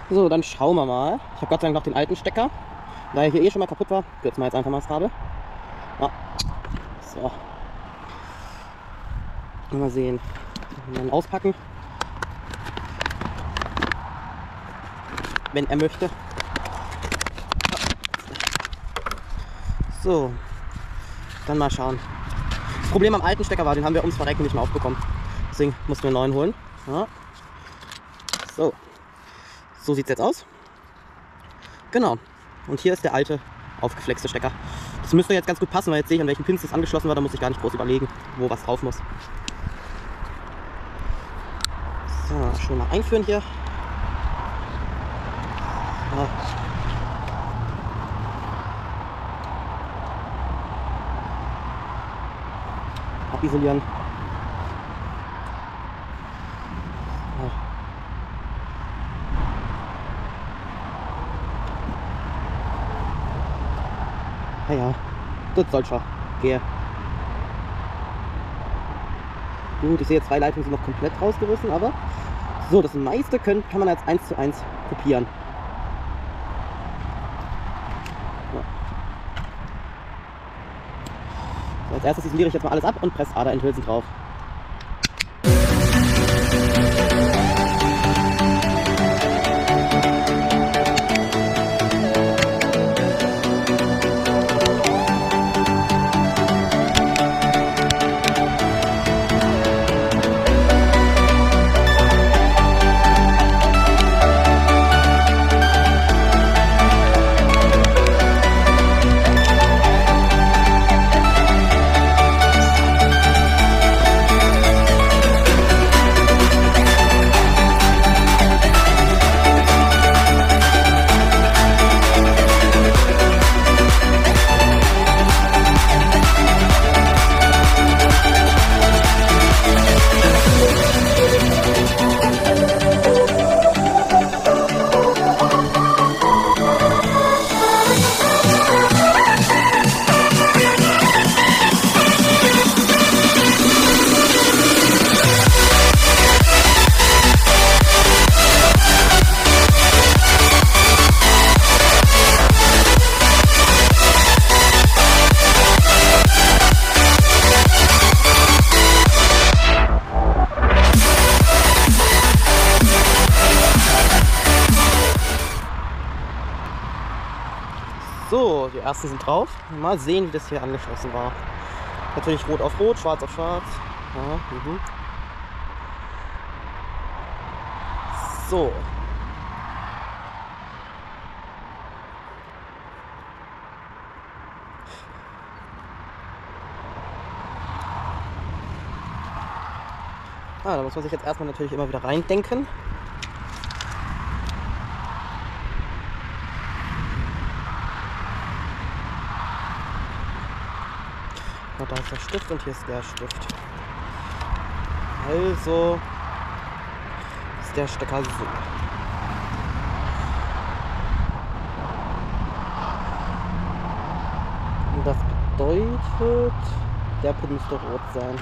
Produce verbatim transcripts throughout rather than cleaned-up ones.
So, dann schauen wir mal. Ich habe Gott sei Dank noch den alten Stecker. Da er hier eh schon mal kaputt war, kürzen wir jetzt einfach mal das Kabel. Ja. So. Mal sehen. Dann auspacken. Wenn er möchte. So. Dann mal schauen. Das Problem am alten Stecker war, den haben wir ums Verrecken nicht mehr aufbekommen. Deswegen mussten wir einen neuen holen. Ja. So. So sieht es jetzt aus. Genau. Und hier ist der alte, aufgeflexte Stecker. Das müsste jetzt ganz gut passen, weil jetzt sehe ich, an welchen Pins das angeschlossen war. Da muss ich gar nicht groß überlegen, wo was drauf muss. So, schön mal einführen hier. Ja. Abisolieren. Ja, ja, das soll schon gehen. Gut, ich sehe, zwei Leitungen sind noch komplett rausgerissen, aber so, das meiste können, kann man als eins zu eins kopieren. Ja. So, als erstes isoliere ich jetzt mal alles ab und presse Aderendhülsen drauf. So, die ersten sind drauf. Mal sehen, wie das hier angeschlossen war. Natürlich rot auf rot, schwarz auf schwarz. Ja, mhm. So. Ah, da muss man sich jetzt erstmal natürlich immer wieder reindenken. Da ist der Stift und hier ist der Stift. Also ist der Stecker so. Und das bedeutet, der Pin müsste rot sein.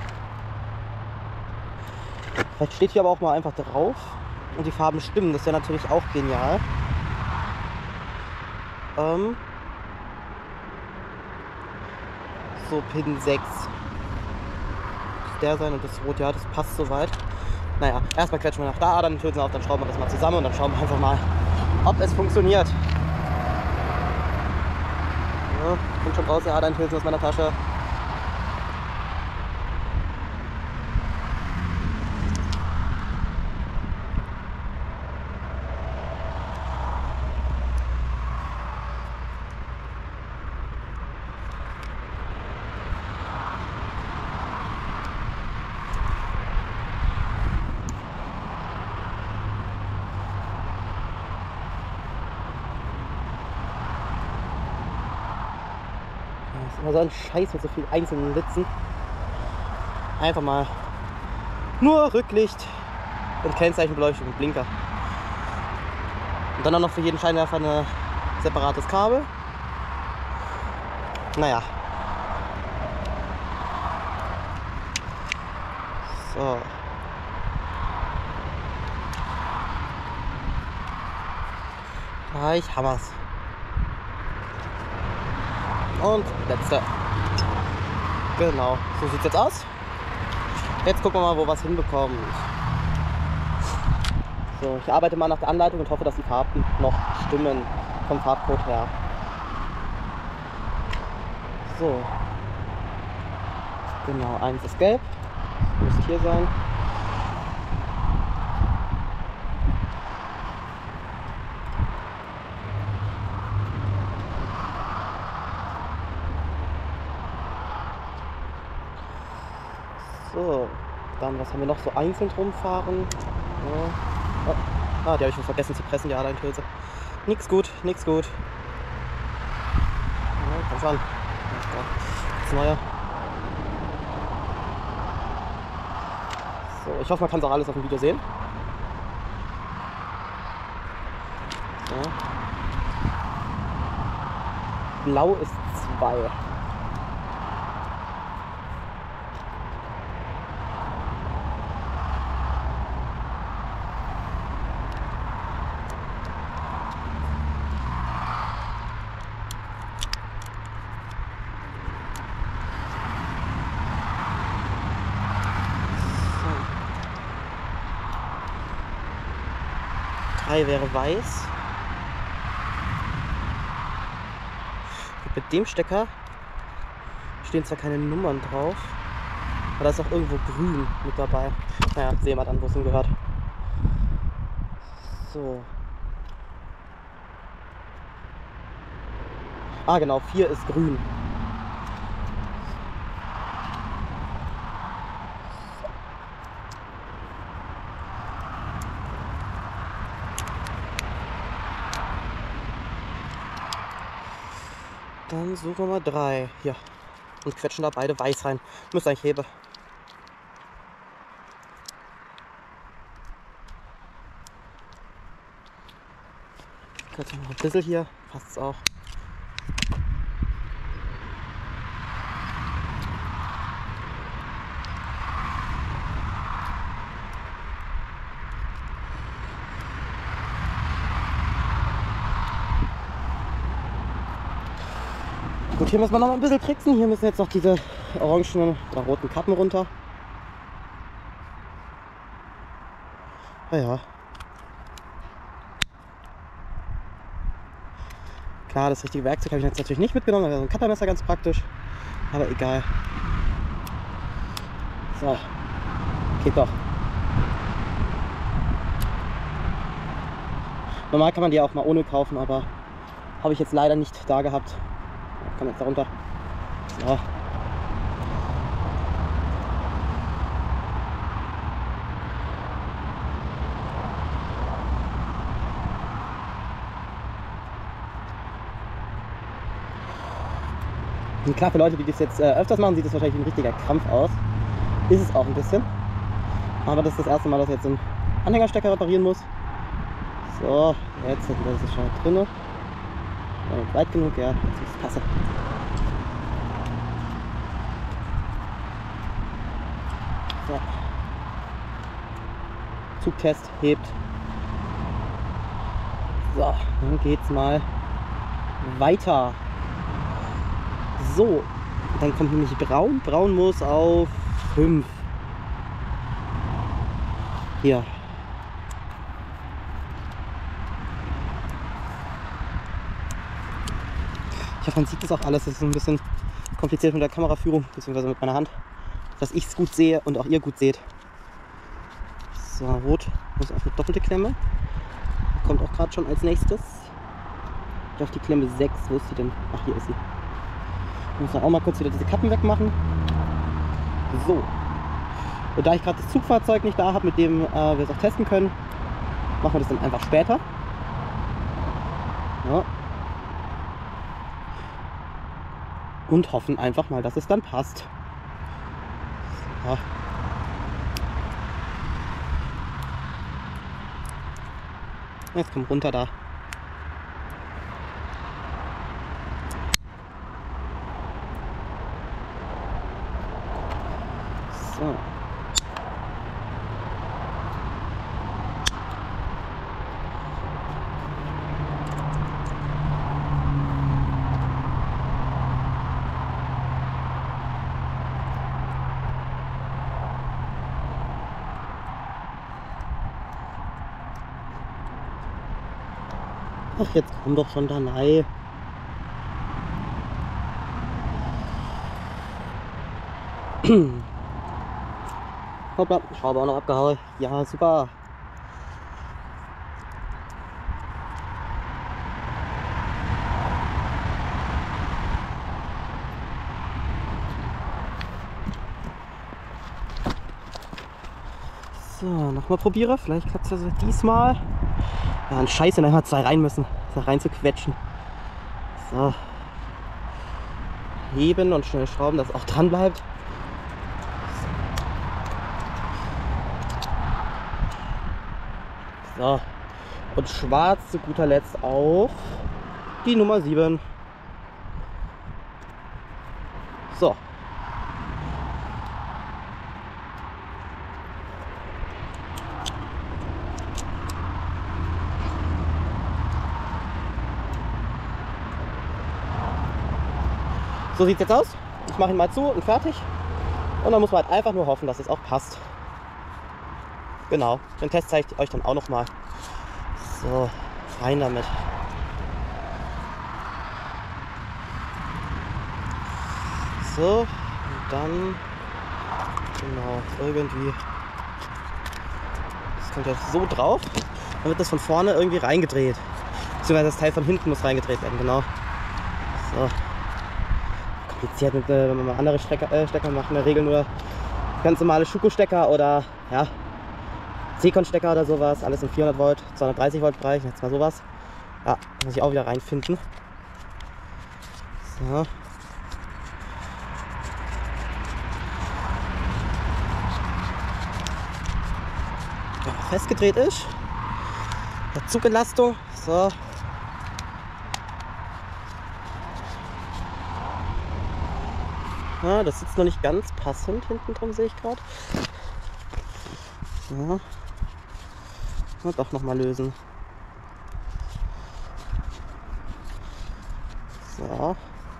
Vielleicht steht hier aber auch mal einfach drauf und die Farben stimmen. Das wäre natürlich auch genial. Ähm So, Pin sechs. Der sein und das Rot, ja, das passt soweit. Naja, erstmal quetschen wir nach da, dann Hülsen auf, dann schrauben wir das mal zusammen und dann schauen wir einfach mal, ob es funktioniert. Ja, kommt schon raus, der Adernhülsen aus meiner Tasche. Aber so ein Scheiß mit so vielen einzelnen Litzen. Einfach mal nur Rücklicht und Kennzeichenbeleuchtung und Blinker. Und dann auch noch für jeden Scheinwerfer ein separates Kabel. Naja. So. Gleich haben wir's. Und letzte. Genau, so sieht's jetzt aus. Jetzt gucken wir mal, wo wir es hinbekommen. So, ich arbeite mal nach der Anleitung und hoffe, dass die Farben noch stimmen vom Farbcode her. So. Genau, eins ist gelb. Müsste hier sein. So, dann was haben wir noch so einzeln rumfahren? Ja. Oh. Ah, die habe ich wohl vergessen zu pressen, die Adernhülse. Nix gut, nix gut. Ja, komm schon. Das neue. So, ich hoffe, man kann es auch alles auf dem Video sehen. So. Blau ist zwei. drei wäre weiß. Mit dem Stecker stehen zwar keine Nummern drauf, aber da ist auch irgendwo grün mit dabei. Naja, sehen wir dann, wo es hingehört. So. Ah genau, vier ist grün. Dann suchen wir mal drei. Hier. Und quetschen da beide weiß rein. Müsste eigentlich heben. Jetzt noch ein bisschen hier. Passt es auch. Gut, hier müssen wir noch mal ein bisschen tricksen. Hier müssen jetzt noch diese orangenen oder roten Kappen runter. Naja. Klar, das richtige Werkzeug habe ich jetzt natürlich nicht mitgenommen. Also ein Cuttermesser ganz praktisch. Aber egal. So. Geht doch. Normal kann man die auch mal ohne kaufen, aber habe ich jetzt leider nicht da gehabt. Kann jetzt da runter. So. Und klar, für Leute, die das jetzt äh, öfters machen, sieht das wahrscheinlich ein richtiger Krampf aus. Ist es auch ein bisschen. Aber das ist das erste Mal, dass ich jetzt einen Anhängerstecker reparieren muss. So, jetzt ist es schon drin. Weit genug, ja, jetzt ist es passen. So. Zugtest hebt. So, dann geht's mal weiter. So, dann kommt nämlich braun. Braun muss auf fünf. Hier. Ich hoffe, man sieht das auch alles. Das ist ein bisschen kompliziert mit der Kameraführung, beziehungsweise mit meiner Hand, dass ich es gut sehe und auch ihr gut seht. So, rot muss auf eine doppelte Klemme. Kommt auch gerade schon als nächstes. Auf die Klemme sechs. Wo ist sie denn? Ach, hier ist sie. Ich muss auch mal kurz wieder diese Kappen wegmachen. So. Und da ich gerade das Zugfahrzeug nicht da habe, mit dem äh, wir es auch testen können, machen wir das dann einfach später. Ja. Und hoffen einfach mal, dass es dann passt. Ja. Jetzt komm runter da. So. Ach, jetzt komm doch schon da rein. Hoppla, Schraube auch noch abgehauen. Ja, super. So, nochmal probiere. Vielleicht klappt es ja so diesmal. Ja, ein Scheiße, dann hat zwei rein müssen, da rein zu quetschen. So. Heben und schnell schrauben, dass es auch dran bleibt. So. Und schwarz zu guter Letzt auch die Nummer sieben. So. So sieht es jetzt aus. Ich mache ihn mal zu und fertig. Und dann muss man halt einfach nur hoffen, dass es auch passt. Genau. Den Test zeige ich euch dann auch noch mal. So, rein damit. So, und dann genau, irgendwie. Das kommt ja so drauf. Dann wird das von vorne irgendwie reingedreht. Beziehungsweise das Teil von hinten muss reingedreht werden, genau. So. Kompliziert, mit, äh, wenn man mal andere Stecker, äh, Stecker macht, in der Regel nur ganz normale Schuko-Stecker oder ja, C-Con-Stecker oder sowas, alles in vierhundert Volt, zweihundertdreißig Volt Bereich, jetzt mal sowas. Ja, muss ich auch wieder reinfinden. So. Ja, festgedreht ist. Der Zugentlastung. So. Ja, das sitzt noch nicht ganz passend hinten drum, sehe ich gerade. So. Und doch noch mal lösen. So.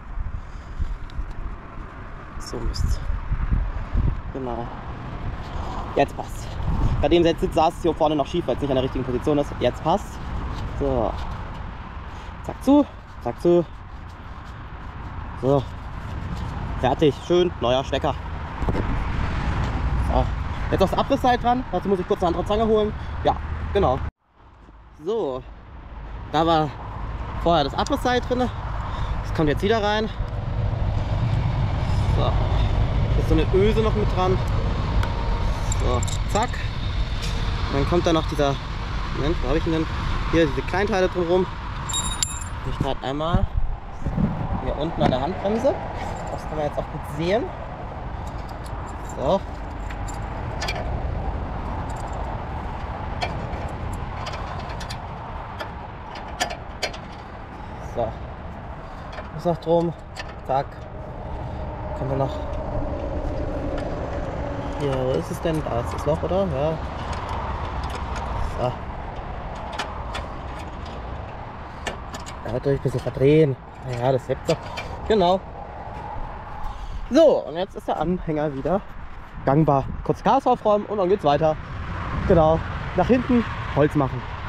So müsst's. Genau. Jetzt passt. Bei dem Sitz saß es hier vorne noch schief, weil es nicht an der richtigen Position ist. Jetzt passt. So. Zack zu. Zack zu. So. Fertig. Schön. Neuer Stecker. So. Jetzt aufs Abrissseil dran. Dazu muss ich kurz eine andere Zange holen. Ja, genau. So. Da war vorher das Abrissseil drin. Das kommt jetzt wieder rein. So. Ist so eine Öse noch mit dran. So. Zack. Und dann kommt da noch dieser. Moment, wo habe ich ihn denn? Hier diese Kleinteile drumherum. Ich gerade einmal hier unten an der Handbremse. Das kann man jetzt auch gut sehen. So. So. Ist noch drum. Zack. Können wir noch. Hier, wo ist es denn? Da ist das Loch, oder? Ja. So. Da wird euch ein bisschen verdrehen. Ja, das hebt doch. Genau. So, und jetzt ist der Anhänger wieder gangbar. Kurz Gas aufräumen und dann geht's weiter. Genau. Nach hinten Holz machen.